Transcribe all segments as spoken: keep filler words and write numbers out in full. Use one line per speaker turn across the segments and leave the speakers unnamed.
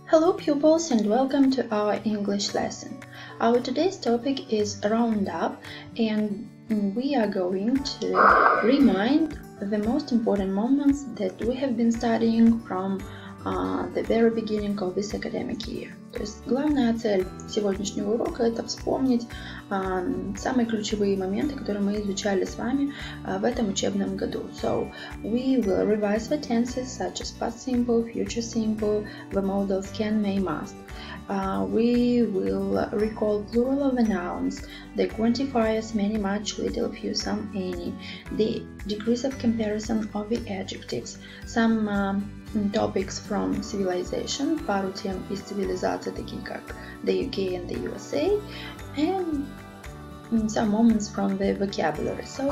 Hello pupils and welcome to our English lesson. Our today's topic is roundup and we are going to remind the most important moments that we have been studying from uh, the very beginning of this academic year. То есть главная цель сегодняшнего урока – это вспомнить uh, самые ключевые моменты, которые мы изучали с вами uh, в этом учебном году. So we will revise the tenses such as past simple, future simple, the modals can, may, must. Uh, we will recall plural of the nouns, the quantifiers many, much, little, few, some, any, the degrees of comparison of the adjectives, some uh, topics from civilization, пару тем из цивилизации, такие как the U K and the U S A, and some moments from the vocabulary. So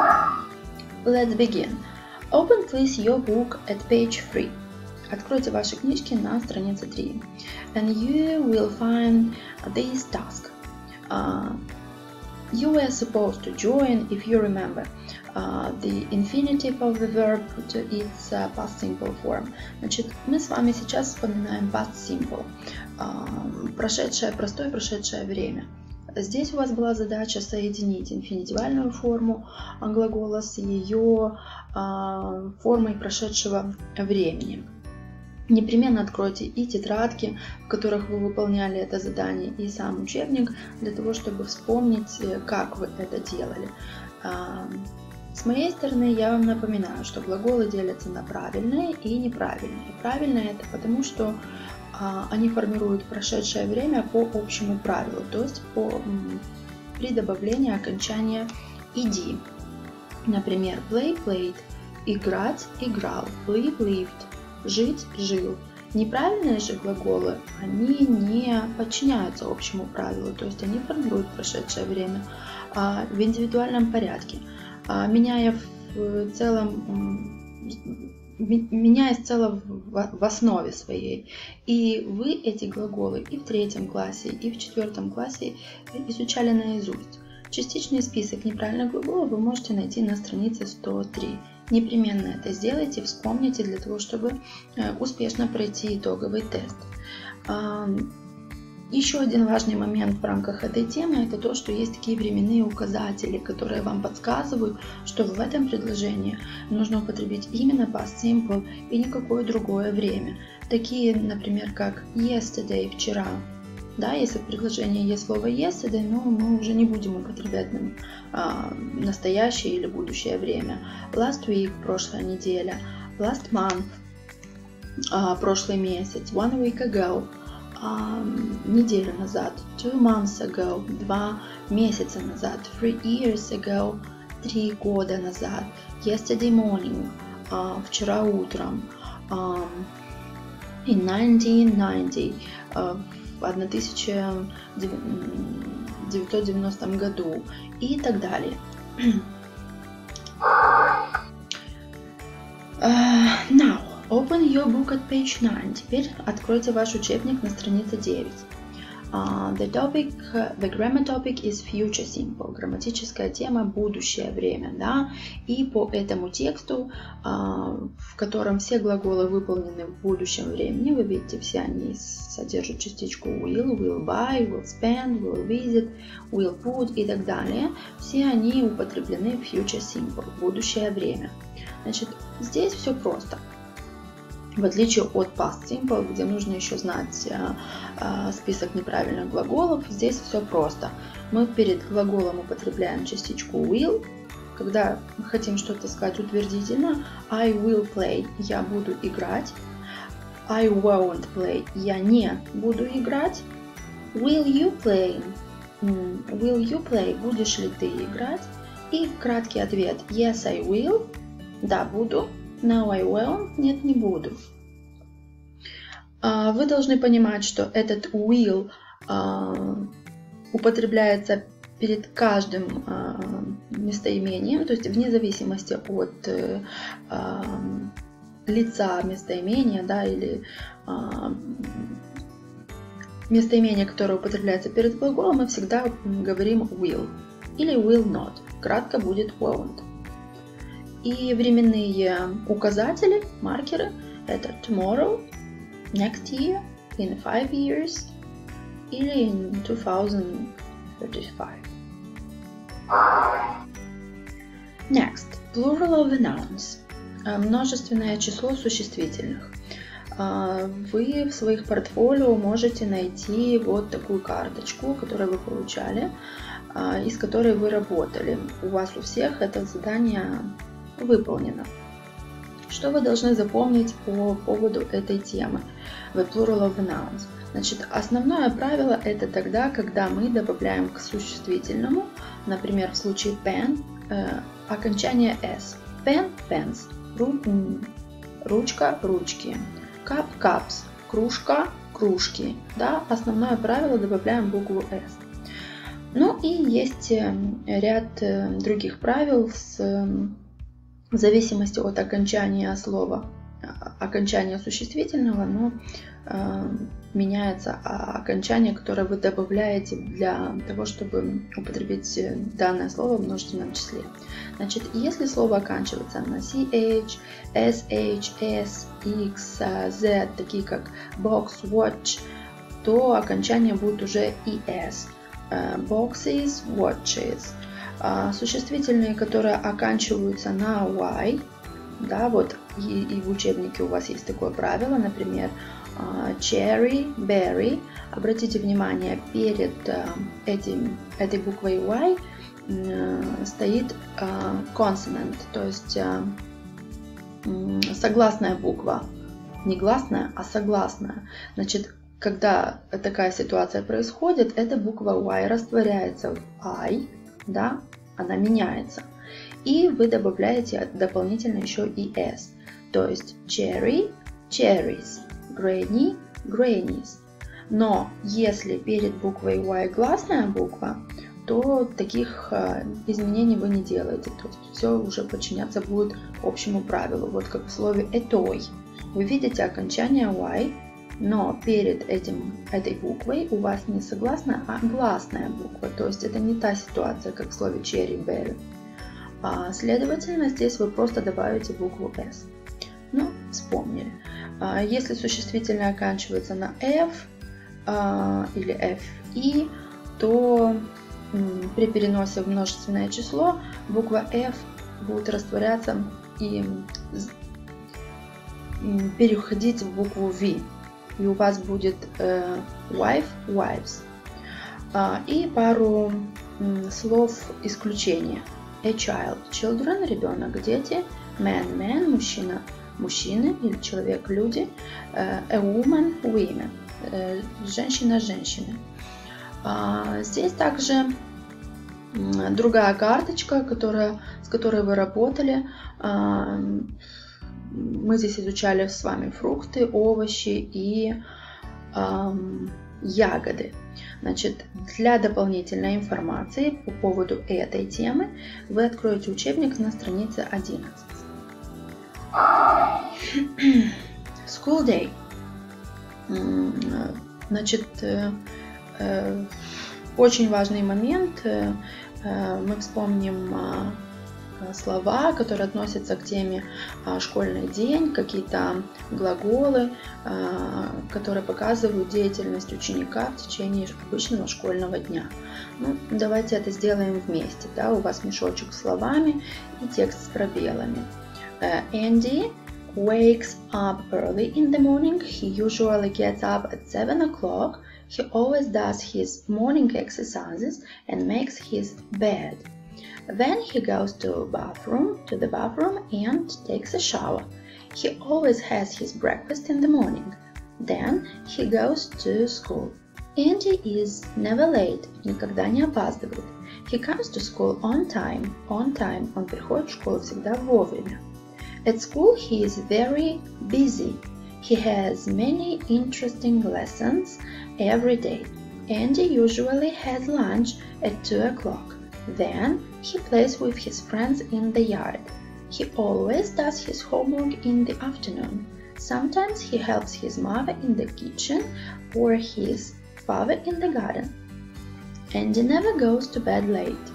let's begin. Open please your book at page three. Откройте ваши книжки на странице три. And you will find this task. Uh, you were supposed to join, if you remember, uh, the infinitive of the verb to its uh, past simple form. Значит, мы с вами сейчас вспоминаем past simple. Uh, прошедшее, простое прошедшее время. Здесь у вас была задача соединить инфинитивальную форму глагола с ее uh, формой прошедшего времени. Непременно откройте и тетрадки, в которых вы выполняли это задание, и сам учебник, для того, чтобы вспомнить, как вы это делали. С моей стороны я вам напоминаю, что глаголы делятся на правильные и неправильные. Правильные это потому, что они формируют прошедшее время по общему правилу, то есть по, при добавлении окончания «иди». Например, play, played, играть, играл, live, lived. Жить, жил. Неправильные же глаголы, они не подчиняются общему правилу, то есть они формируют прошедшее время а, в индивидуальном порядке, а, меняя в целом, меняясь целом в, в основе своей. И вы эти глаголы и в третьем классе, и в четвертом классе изучали наизусть. Частичный список неправильных глаголов вы можете найти на странице сто три. Непременно это сделайте, вспомните для того, чтобы успешно пройти итоговый тест. Еще один важный момент в рамках этой темы – это то, что есть такие временные указатели, которые вам подсказывают, что в этом предложении нужно употребить именно past simple и никакое другое время. Такие, например, как yesterday – вчера. Да, если в предложении есть слово yesterday, но мы уже не будем употреблять а, настоящее или будущее время. Last week – прошлая неделя. Last month а, – прошлый месяц. One week ago а, – неделю назад. Two months ago – два месяца назад. Three years ago – три года назад. Yesterday morning а, – вчера утром. А, in nineteen ninety а, в тысяча девятьсот девяностом году и так далее. uh, now, open your book at page nine. Теперь откройте ваш учебник на странице девять. Uh, the topic, the grammar topic is future simple. Грамматическая тема будущее время, да. И по этому тексту, uh, в котором все глаголы выполнены в будущем времени, вы видите, все они содержат частичку will, will buy, will spend, will visit, will put и так далее. Все они употреблены в future simple, будущее время. Значит, здесь все просто. В отличие от past simple, где нужно еще знать а, а, список неправильных глаголов, здесь все просто. Мы перед глаголом употребляем частичку will. Когда мы хотим что-то сказать утвердительно, I will play, я буду играть. I won't play, я не буду играть. Will you play? Will you play, будешь ли ты играть? И краткий ответ yes, I will, да, буду. No, I won't. Нет, не буду. Вы должны понимать, что этот will uh, употребляется перед каждым uh, местоимением, то есть вне зависимости от uh, лица местоимения, да, или uh, местоимения, которое употребляется перед глаголом, мы всегда говорим will или will not. Кратко будет won't. И временные указатели, маркеры, это tomorrow, next year, in five years или in two thousand thirty-five. Next, plural of the nouns. Множественное число существительных. Вы в своих портфолио можете найти вот такую карточку, которую вы получали, из которой вы работали. У вас у всех это задание выполнено. Что вы должны запомнить по поводу этой темы? The plural of the nouns. Значит, основное правило это тогда, когда мы добавляем к существительному, например, в случае pen, э, окончание s. Pen, pens. Ру, ручка, ручки. Cup, cups. Кружка, кружки. Да? Основное правило добавляем букву s. Ну и есть ряд других правил с, в зависимости от окончания слова, окончания существительного, но э, меняется окончание, которое вы добавляете для того, чтобы употребить данное слово в множественном числе. Значит, если слово оканчивается на ch, sh, s, x, z, такие как box, watch, то окончание будет уже es. Boxes, watches. Существительные, которые оканчиваются на y, да, вот и, и в учебнике у вас есть такое правило, например, cherry, berry. Обратите внимание, перед этим, этой буквой y стоит consonant, то есть согласная буква, не гласная, а согласная. Значит, когда такая ситуация происходит, эта буква y растворяется в I, да, она меняется. И вы добавляете дополнительно еще и s. То есть cherry, cherries, granny, grannies. Но если перед буквой y гласная буква, то таких изменений вы не делаете. То есть все уже подчиняться будет общему правилу. Вот как в слове a toy. Вы видите окончание y, но перед этим, этой буквой у вас не согласная, а гласная буква. То есть это не та ситуация, как в слове cherry, berry. А, следовательно, здесь вы просто добавите букву s. Ну, вспомнили. А, если существительное оканчивается на f а, или fi, то м, при переносе в множественное число буква f будет растворяться и м, переходить в букву v. И у вас будет э, wife, wives. А, и пару м, слов исключения. A child, children, ребенок, дети. Man, man, мужчина, мужчины или человек, люди. Э, a woman, women, э, женщина, женщины. А, здесь также м, другая карточка, которая, с которой вы работали. А, Мы здесь изучали с вами фрукты, овощи и эм, ягоды. Значит, для дополнительной информации по поводу этой темы вы откроете учебник на странице одиннадцать. School day. Значит, э, э, очень важный момент. Э, мы вспомним слова, которые относятся к теме школьный день, какие-то глаголы, которые показывают деятельность ученика в течение обычного школьного дня. Ну, давайте это сделаем вместе. Да? У вас мешочек с словами и текст с пробелами. Andy wakes up early in the morning. He usually gets up at seven o'clock. He always does his morning exercises and makes his bed. Then he goes to bathroom, to the bathroom and takes a shower. He always has his breakfast in the morning. Then he goes to school. Andy is never late, никогда не опаздывает. He comes to school on time, on time, он приходит в школу всегда вовремя. At school he is very busy. He has many interesting lessons every day. Andy usually has lunch at two o'clock. Then he plays with his friends in the yard. He always does his homework in the afternoon. Sometimes he helps his mother in the kitchen or his father in the garden. Andy never goes to bed late.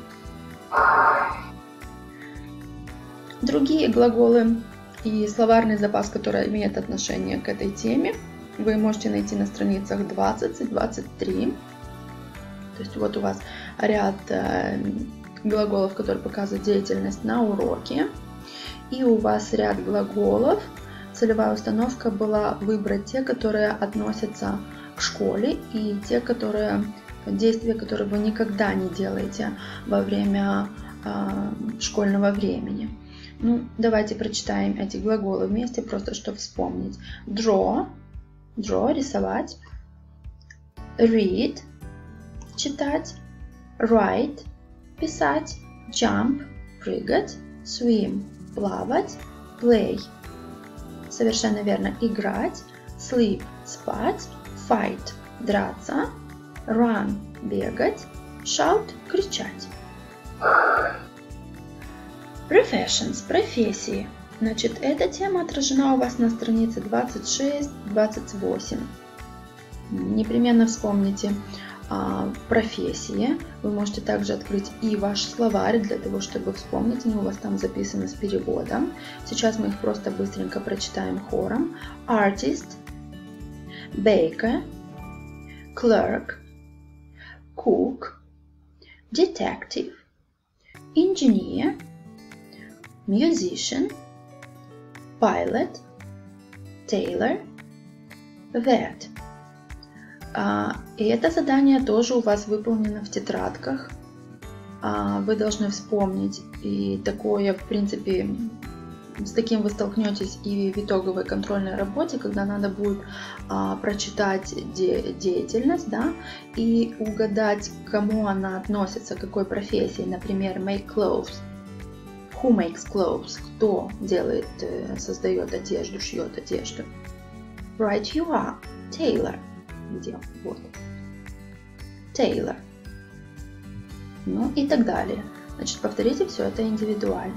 Другие глаголы и словарный запас, который имеет отношение к этой теме, вы можете найти на страницах двадцать и двадцать три. То есть вот у вас ряд глаголов, которые показывают деятельность на уроке. И у вас ряд глаголов. Целевая установка была выбрать те, которые относятся к школе, и те, которые, действия, которые вы никогда не делаете во время э, школьного времени. Ну, давайте прочитаем эти глаголы вместе, просто чтобы вспомнить. Draw, draw, рисовать. Read, читать. Write, писать. Jump, прыгать. Swim, плавать. Play, совершенно верно, играть. Sleep, спать. Fight, драться. Run, бегать. Shout, кричать. Professions, профессии. Значит, эта тема отражена у вас на странице двадцать шесть двадцать восемь. Непременно вспомните а, профессии. Вы можете также открыть и ваш словарь для того, чтобы вспомнить. Они у вас там записаны с переводом. Сейчас мы их просто быстренько прочитаем хором. Artist, baker, clerk, cook, detective, engineer, musician, pilot, tailor, vet. А, и это задание тоже у вас выполнено в тетрадках. А, вы должны вспомнить, и такое, в принципе, с таким вы столкнетесь и в итоговой контрольной работе, когда надо будет а, прочитать де деятельность, да, и угадать, к кому она относится, к какой профессии. Например, make clothes. Who makes clothes? Кто делает, создает одежду, шьет одежду. Right you are. Tailor. Где? Вот. Tailor. Ну и так далее. Значит, повторите все это индивидуально.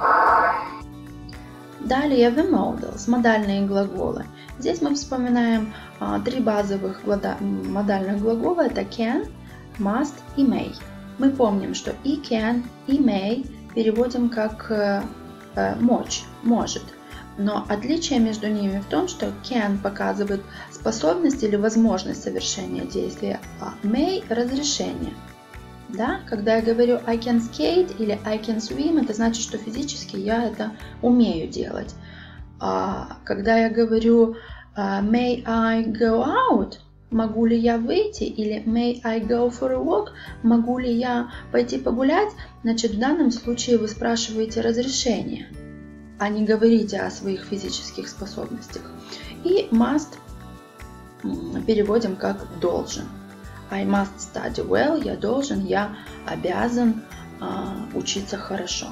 Далее the modals, модальные глаголы. Здесь мы вспоминаем а, три базовых модальных глагола. Это can, must и may. Мы помним, что и can, и may переводим как э, э, мочь, может. Но отличие между ними в том, что can показывает способность или возможность совершения действия, а may – разрешение. Да? Когда я говорю I can skate или I can swim, это значит, что физически я это умею делать. А когда я говорю may I go out, могу ли я выйти, или may I go for a walk, могу ли я пойти погулять, значит, в данном случае вы спрашиваете разрешение, а не говорите о своих физических способностях. И must переводим как должен. I must study well, я должен, я обязан а, учиться хорошо.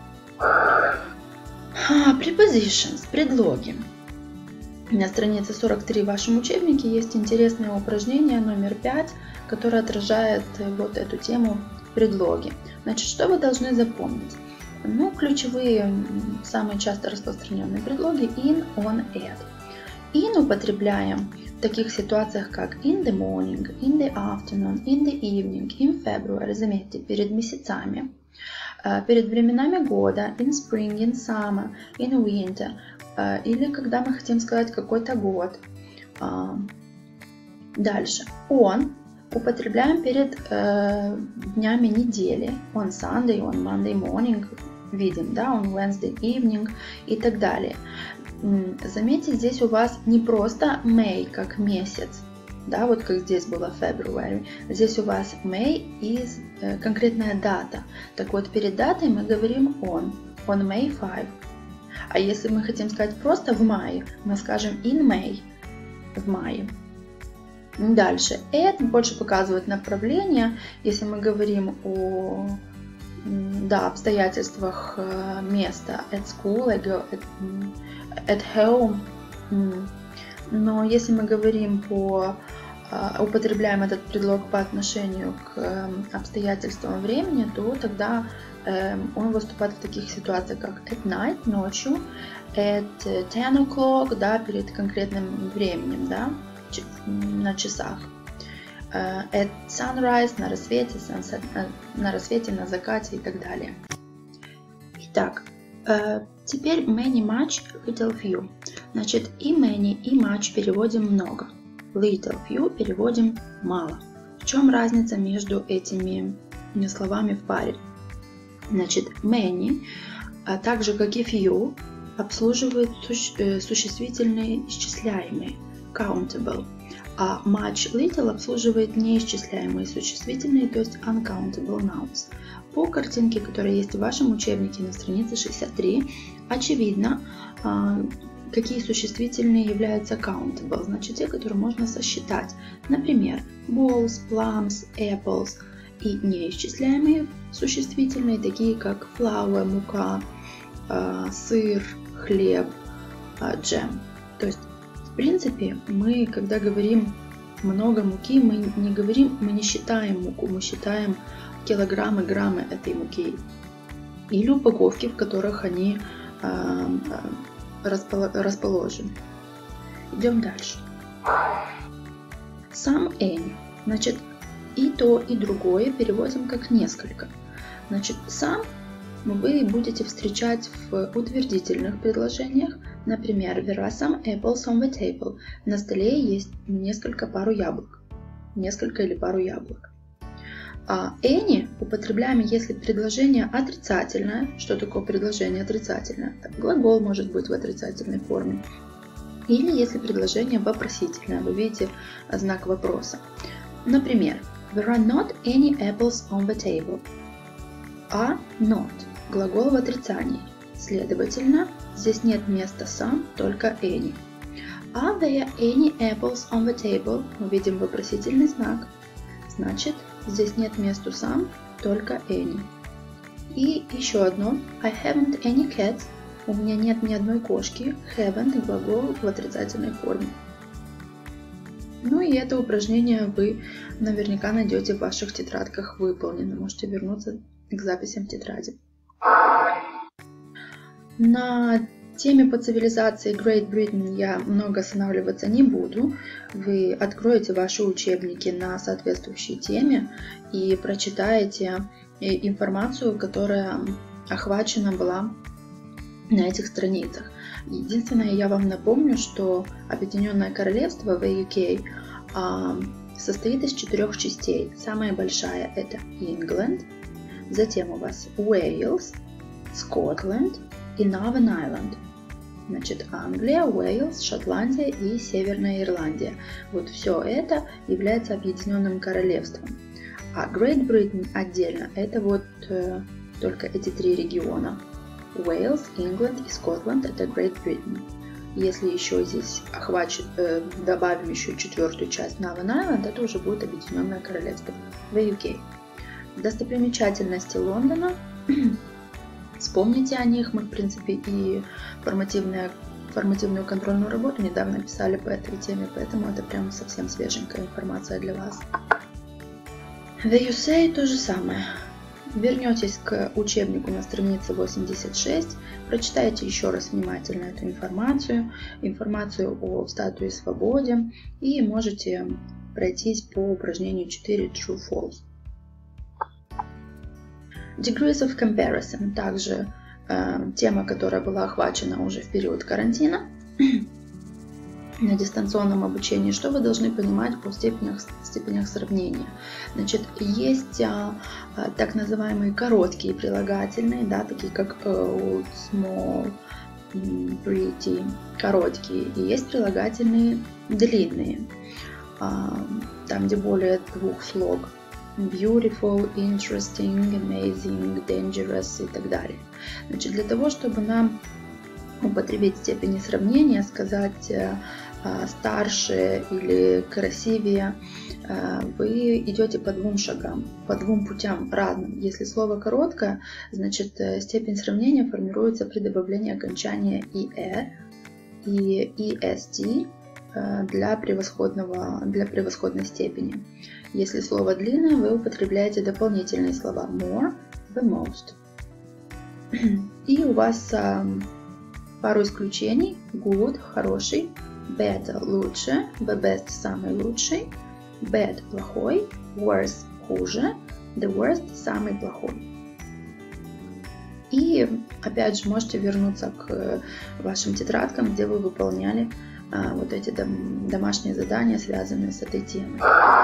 А, prepositions, предлоги. На странице сорок три в вашем учебнике есть интересное упражнение номер пять, которое отражает вот эту тему предлоги. Значит, что вы должны запомнить? Ну, ключевые, самые часто распространенные предлоги in, on, at. In употребляем в таких ситуациях, как in the morning, in the afternoon, in the evening, in February, заметьте, перед месяцами, перед временами года, in spring, in summer, in winter, или когда мы хотим сказать какой-то год. Дальше. On употребляем перед днями недели, on Sunday, on Monday morning, видим, да, on Wednesday evening и так далее. Заметьте, здесь у вас не просто May как месяц, да, вот как здесь было February. Здесь у вас May и э, конкретная дата. Так вот, перед датой мы говорим on, on May fifth. А если мы хотим сказать просто в мае, мы скажем in May, в мае. Дальше. Это больше показывает направление. Если мы говорим о да, обстоятельствах места, at school, I go at, at home. Но если мы говорим по, употребляем этот предлог по отношению к обстоятельствам времени, то тогда он выступает в таких ситуациях, как at night, ночью, at ten o'clock, да, перед конкретным временем, да, на часах. At sunrise, на рассвете, sunset, на рассвете, на закате и так далее. Итак, теперь many, much, little, few. Значит, и many, и much переводим много. Little, few переводим мало. В чем разница между этими словами в паре? Значит, many, а так же как и few, обслуживают суще- существительные исчисляемые, countable, а much, little обслуживает неисчисляемые существительные, то есть uncountable nouns. По картинке, которая есть в вашем учебнике на странице шестьдесят три, очевидно, какие существительные являются countable, значит те, которые можно сосчитать. Например, balls, plums, apples. И неисчисляемые существительные, такие как flour, мука, сыр, хлеб, джем. То есть, в принципе, мы, когда говорим много муки, мы не говорим, мы не считаем муку, мы считаем килограммы, граммы этой муки. Или упаковки, в которых они расположены. Идем дальше. Some, any. Значит, и то, и другое переводим как несколько. Значит, some вы будете встречать в утвердительных предложениях. Например, there are some apples on the table. На столе есть несколько пару яблок. Несколько или пару яблок. А any употребляем, если предложение отрицательное. Что такое предложение отрицательное? Глагол может быть в отрицательной форме. Или если предложение вопросительное. Вы видите знак вопроса. Например, there are not any apples on the table. А not. Глагол в отрицании. Следовательно, здесь нет места some, только any. Are there any apples on the table? Мы видим вопросительный знак. Значит, здесь нет места some, только any. И еще одно. I haven't any cats. У меня нет ни одной кошки. Haven't глагол в отрицательной форме. Ну и это упражнение вы наверняка найдете в ваших тетрадках выполнено. Можете вернуться к записям в тетради. На теме по цивилизации Great Britain я много останавливаться не буду. Вы откроете ваши учебники на соответствующей теме и прочитаете информацию, которая охвачена была на этих страницах. Единственное, я вам напомню, что Объединенное Королевство в ю кей состоит из четырех частей. Самая большая — это England, затем у вас Wales, Scotland и Northern Ireland. Значит, Англия, Уэльс, Шотландия и Северная Ирландия. Вот все это является Объединенным Королевством. А Great Britain отдельно — это вот э, только эти три региона. Уэльс, England и Scotland — это Great Britain. Если еще здесь охвачит, э, добавим еще четвертую часть Northern Ireland, это уже будет Объединенное Королевство в ю кей. Достопримечательности Лондона. Вспомните о них. Мы, в принципе, и формативную контрольную работу недавно писали по этой теме, поэтому это прям совсем свеженькая информация для вас. The ю эс эй то же самое. Вернетесь к учебнику на странице восемьдесят шесть, прочитайте еще раз внимательно эту информацию, информацию о статуе свободе, и можете пройтись по упражнению четыре True-False. Degrees of Comparison, также э, тема, которая была охвачена уже в период карантина на дистанционном обучении. Что вы должны понимать по степенях, степенях сравнения? Значит, есть а, а, так называемые короткие прилагательные, да, такие как old, small, pretty, короткие. И есть прилагательные длинные, а, там, где более двух слог. Beautiful, interesting, amazing, dangerous и так далее. Значит, для того, чтобы нам употребить степени сравнения, сказать э, старше или красивее, э, вы идете по двум шагам, по двум путям разным. Если слово короткое, значит э, степень сравнения формируется при добавлении окончания «er» и «est» э, для, превосходного, для превосходной степени. Если слово длинное, вы употребляете дополнительные слова more, the most. И у вас э, пару исключений. Good – хороший, better – лучше, the best – самый лучший, bad – плохой, worse – хуже, the worst – самый плохой. И опять же можете вернуться к вашим тетрадкам, где вы выполняли а, вот эти дом, домашние задания, связанные с этой темой.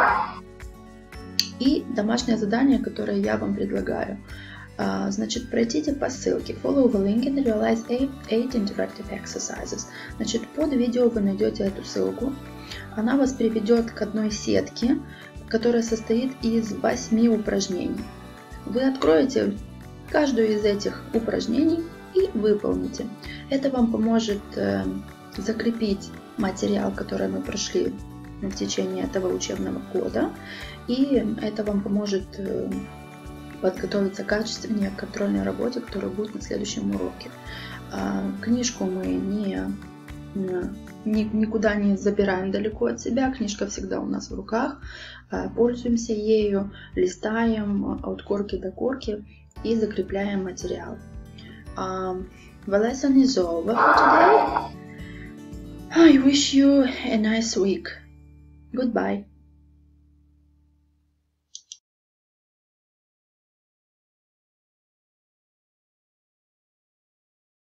И домашнее задание, которое я вам предлагаю. А, значит, пройдите по ссылке Follow the link and realize eight, eight interactive exercises. Значит, под видео вы найдете эту ссылку. Она вас приведет к одной сетке, которая состоит из восьми упражнений. Вы откроете каждую из этих упражнений и выполните. Это вам поможет э, закрепить материал, который мы прошли в течение этого учебного года, и это вам поможет э, подготовиться качественнее к контрольной работе, которая будет на следующем уроке. Э, книжку мы не, не, никуда не забираем далеко от себя, книжка всегда у нас в руках, э, пользуемся ею, листаем от корки до корки и закрепляем материал. Um, the lesson is over for today. I wish you a nice week. Goodbye.